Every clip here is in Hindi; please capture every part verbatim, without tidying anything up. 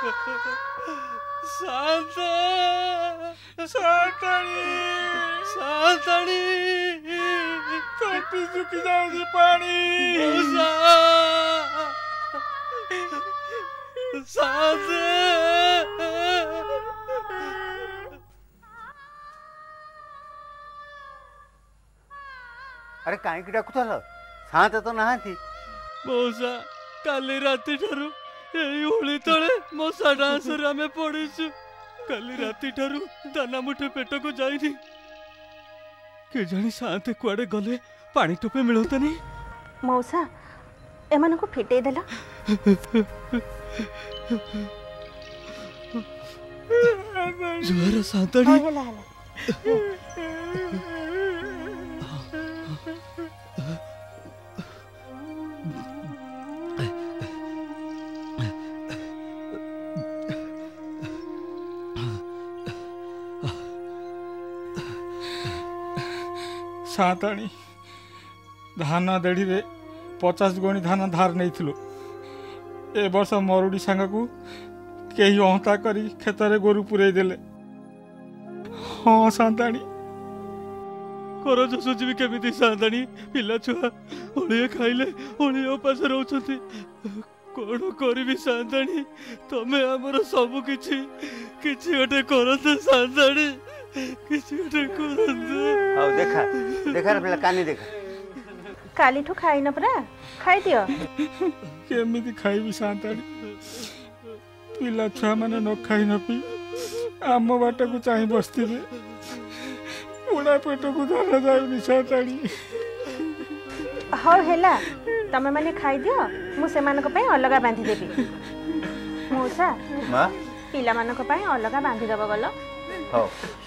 शांता शांताड़ी शांताड़ी तोटी सुखी जाऊँगी पानी शांता अरे कहीं डाकुल शांत तो नहांती मौसा काली राति ठारू एई होली तले मशा डांसर आमे पड़ीछु काली राति ठारू दाना मुठे पेट को जाइनी के जानी शांत कुआडे गले पानी टोपे मिलता नहीं मौसा एमान को फिटे देला जुआर शांताड़ी हेला हेला शांताणी धान देड़ी रे पचास गणी धान धार नहीं थिलु ए वर्ष मरुड़ी सांग को कहीं अहता करी खेतरे गोरु पुरे देले हाँ शांताणी करज सुझी केमिति शांताणी पिला छुआ ओलिए खाइले ओलिए उपास रहउछथि कोन करबी शांताणी तमे हमर सब किछि किछि गोटे करते शांताणी किछि गोटे करते हाउ देखा देखा रे पिला कानी देखा काली ठु खाइ न परा खाइ दियो केमिति खाइबी शांताणी पिला छुआ माने न खाइ न पी आम बाट को चाहि बस्तिबे उड़ा पेट को धरा जाउनी शांताणी हाउ हेला तमे माने खाइ दियो मु सेमान को पय अलगा बांधी देबी मौसा मां पिला मान को पय अलगा बांधी दब गलो हाउ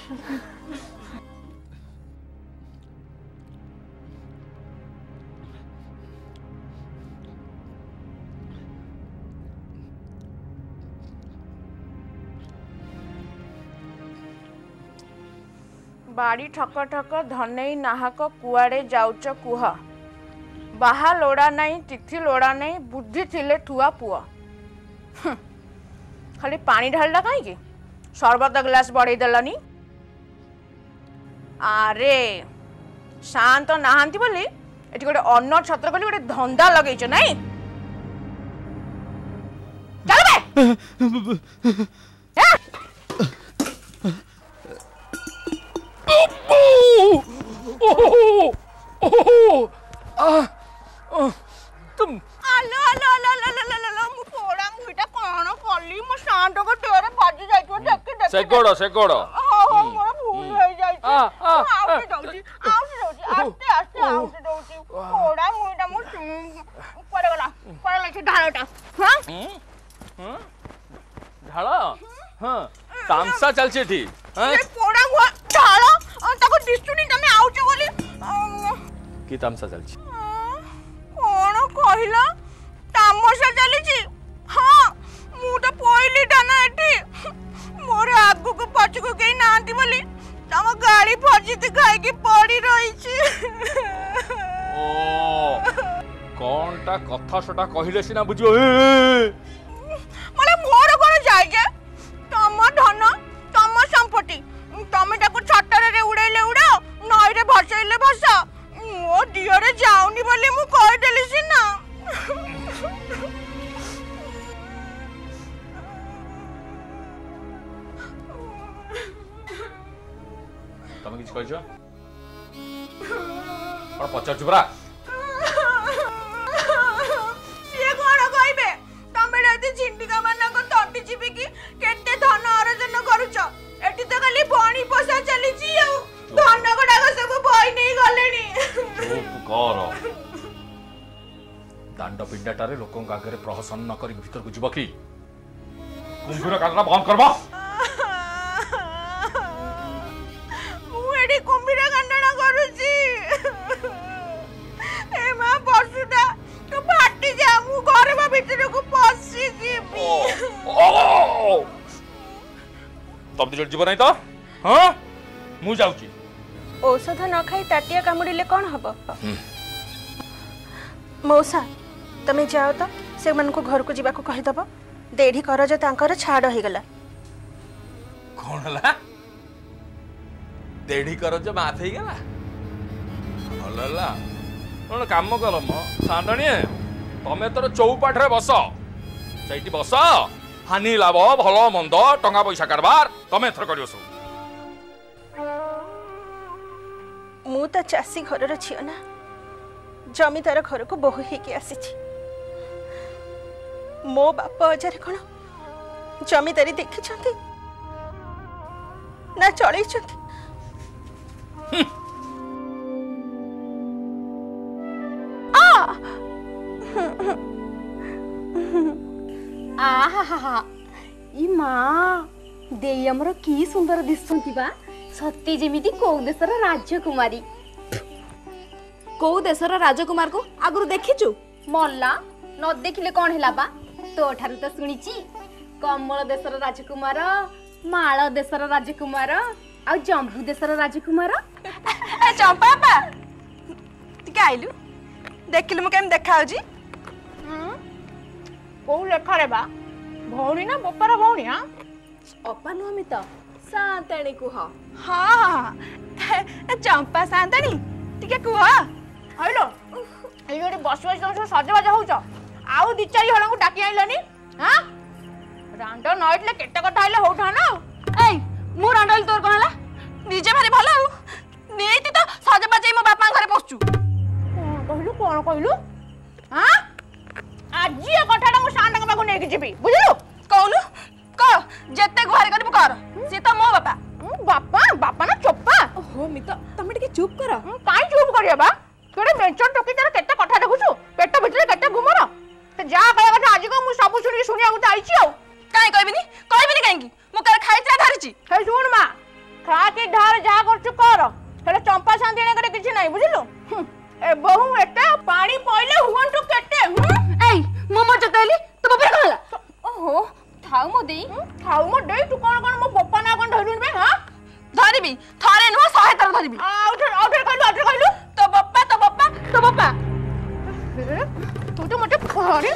बाड़ी ठक ठक धनई नाहक कुआड़े जाउच कुह बाहा लोड़ा नहीं तिथि लोड़ा नहीं बुद्धि थिले थुआ पुआ खाली पानी ढालला कहीं शरबत ग्लास बढ़ई देलनी अरे शांत नहांती बोली एटी गोटे अन्न छत्र बोली गोटे धंदा लगेइछ नहीं चल बे तुम आलो आलो आलो आलो आलो आलो मु पोड़ा मुटा कोन कली मो शांत को तेरे बाजी जाइतो देख देख से गोड़ो से गोड़ो हां हां मोर भूल हो जाई आ आ आउट दउची आउट दउची आस्ते आस्ते आउट दउची पोड़ा मुटा मु ऊपर गला ऊपर लछि ढाळटा हां हां ढाळ हां तामसा चलछे ठी हां ए पोड़ा हुआ ढाळ ताको दिसुनी तमे आउट बोली की तामसा चलछे कौन कहला तामसा चली हाँ मु तो पहली डाना एटी मोर आगु को पछ को कहीं नांती बोली तम गाड़ी फजित खाई की पड़ी रही छी ओ कौन ता कथा सटा कहिले सिना बुझियो मले मोर कोन जाय जे तम धन तम संपत्ति तमे ताको छटरे रे उड़ैले उड़ाओ नई रे भसैले भसा मो दियरे जाउनी बोली मु कह देली सिना तमे किछ कहछो और पचार चुपरा ये कोन कहबे तमे राती झिंडिका माना को तटी जिबी की केते धन अर्जन करूछ एटी त खाली बणी पसा चली छी आ धन गडाग सब बई नहीं गलेनी चुप कर दांड पिंडाटारे लोकों आगे प्रहसन न करी भीतर को जीव कि कुंभीर काटना बंद करबा मु एडी कुंभीर काटना करूची ए मा बसुदा तो फाटी जा मु घर बा भीतर को पसी जीबी तब दिल जीव नहीं तो हां मु जाउची औषध न खाई ताटिया कामुड़िले कौन हब मौसा तमे जाओ तो से मन को घर को जीवा को कहि दबो देढ़ी करज तांकर छाड़ हो गला। कौन हला देढ़ी करज माफ हो गला भलला कौन काम कल म सांडणी तमें तोर चौपाठ बस से बस हानि लाभ भल मंद टंका पैसा कारबार तमें एथर कर सब मु तो चाषी घर झील ना जमीदार घर को बहु होगी आसी मो बाप अजार कौन जमीदारी देखी ना चल देई हमर की सुंदर दिसुंती बा सत्य जेमिति को देशर राजकुमारी को देशर राजकुमार को आगु देखिचु मल्ला न देखिले कौन हैला बा तो ठारु तो सुनिची कमल देशर राजकुमार माल देशर राजकुमार आ जंबू देशर राजकुमार ए चंपा बा टिके आइलु देखिलु म केम देखाउजी को लेखा रे बा भौणी ना बपार भौणी हां अपा नुहमी तो सांतणी कुह हाँ चंपा सांतणी टिके कुह हइलो ए गोटे बस बस तुम सजबाज होउछ आउ दी चारि हला को डाकी आइलनी हां रांडो नइटले केटे कथा आइले होउठा ना ए मु रांडल तोर कोन हला निजे भारी भलो नेति तो सजबाज मो बापा घरे पसचु कोन कहलु कोन कहलु हां आज ये कथाटा मु सांडंग बाको नेकी जिबी बुझलु कौनु क जत्ते गुहार करबु कर से तो मो बापा बापा बापा ना चोप्पा हो मित तमे टिके चुप कर काई चुप करिया बा केडे बेंचर टोकी तार केते कथा देखुछु पेट भितरे केते घुमर ते जा कहया कथा आज को मु सब सुनी सुनिया को आइछि आ काई कहबिनी कहबिनी काईकी मु कर खाइत्रा धरिछि हे सुन मा खा के ढार जा करछु कर हेले चंपा शांतिने करे किछि नाही बुझिलु ए बहु एते पानी पइले हुवंटु केते ए मो मर जतैली तो बपर कहला ओहो थाउ मो देई खाऊ मो देई तू कोन कोन मो पप्पा ना कोन धरुन बे हां धरिबी थरे नुह सहे तर धरिबी आउटर आउटर कहलु आउटर कहलु तो बप्पा तो बप्पा तो बप्पा तू तो मटे फरे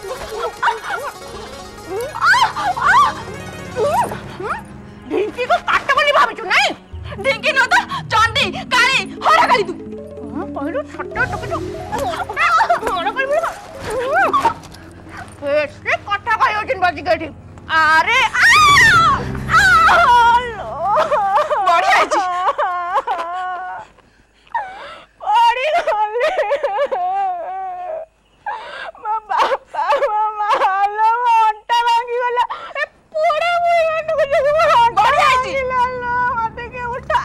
ढिंकी को काट बोली भाबिछु नहीं ढिंकी न तो चंडी काली हरा काली तू हां कहलु छट्टा टके तो हरा काली बोली ऐसे कथा कहयो जिन बाजी गठी अरे आ बड़ी आइछि बड़ी होले मा बापा मामा हालो अंटा भांगी गला ए पूरा मुई अंटा को जगह बड़ी आइछि लालो मते के उठा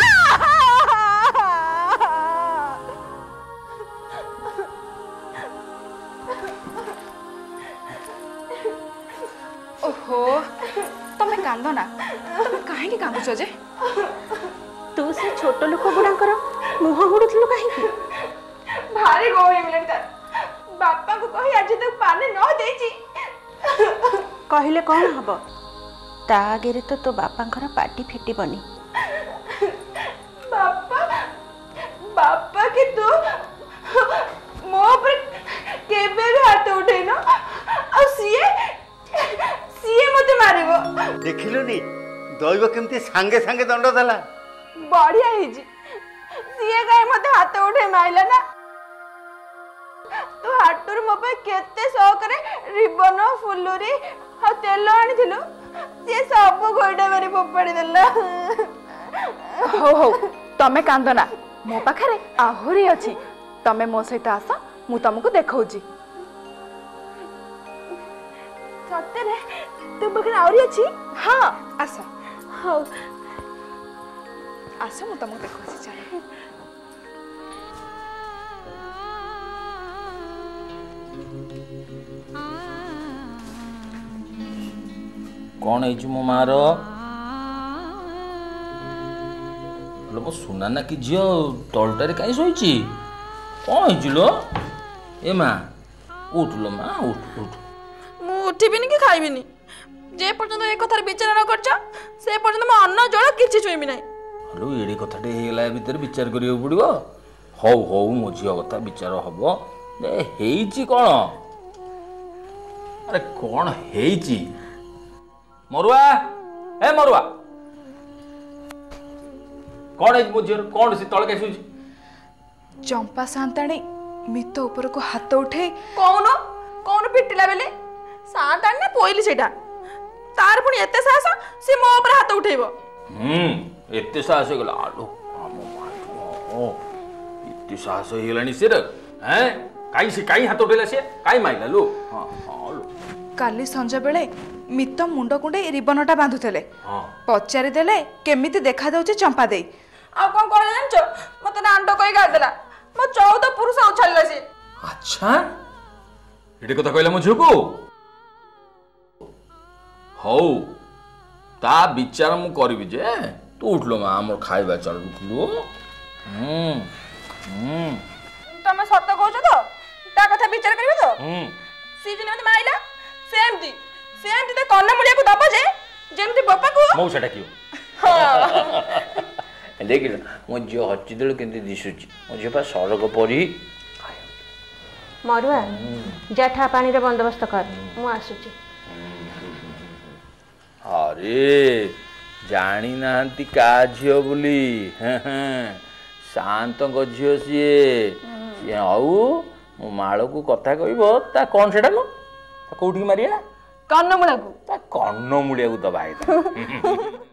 ओहो तमे कांदो ना तमे काहे के कांदुछ जे तू से छोट लोक गुडाकर मुह गुडुथलु काहे की भारी गोई मिलन तार बापा को कहि आज तक पानी न देछि कहले कौन हब ता आगे तो तो बापांकर पार्टी फिटिबनी बापा बापा के तू मो पर केबे भी हाथ उठे ना आ सीए सीए मते मारिबो देखिलुनी दैव केमती सांगे सांगे दंड देला बढ़िया हिजी सीए गाय मते हाथ उठे माइला ना तू हाटुर मो पे केते सो करे रिबन फुलुरी आ तेल आनिथिलु से सब गोइडा मारी फोपाड़ी देला हो हो तमे कांदो ना मो पाखरे आहुरी अछि तमे मो सहित आस मु तुमको देखौजी सत्य रे तू बखन आउरी अछि हां आस हो आस मु तुमको देखौजी चल कौन है मो मार मो सुना ना कि झील तलटारे कहीं शोची कौन है ए माँ उठ लो माँ उठ उठ मु उठिबिनी कि खाइबिनी जे पर्यंत ए कथार विचार न करछ से पर्यंत म अन्न जल किछि छुइबि नै हलो एडे कथाटे हेला भीतर विचार करियो पड़िबो हौ हौ मो झियो कथा विचार हबो ए हेइची कोन अरे कौन हेची मरुआ ए मरुआ कौन है मो झीर कौन सी तळ कैसे चंपा सांताणी मित ऊपर को हाथ उठे कौन कौन पिटिला बेले सांताणी ना पोइली सेटा तार पुणी एते साहस से मो ऊपर हाथ उठेबो हम्म एते साहस गला आलो आमो माठो एते साहस हेलानी सिर हैं काई से काई हाथ उठेला से काई माइला लो हां हां लो काली संज बेले मित मुंड कुंडे रिबनटा बांधुथले हां पचारि देले केमिति देखा जाउचे चंपा देई आ कोन करे जानछो मते डांडो कई गाड़ देला मो चौदह पुरुष आउ छल्ला से अच्छा एटे कथा कहला मो झुको हौ ता विचार मु करबी जे तू उठलो मा हमर खाइबा चल उठलो हम हम तमे सत्य कहछो तो ता कथा विचार करबो तो हम सी जने मते माइला सेमती सेमती ते कन्न मुड़िया को दबो जे जेमती बापा को मौ सेटा कियो देखिल मो झियो हचिदल केंति दिसुची मो झियो पा सरग परी मरुआ जठा पानी रे बंदोबस्त कर मु आसुची अरे जानी नांती का झियो बोली शांत को झियो सीए सीए आउ मो माळ को कथा कहबो ता कोन सेटा लो ता कोठी मारिया कन्न मुड़ा को ता कन्न मुड़िया को दबाई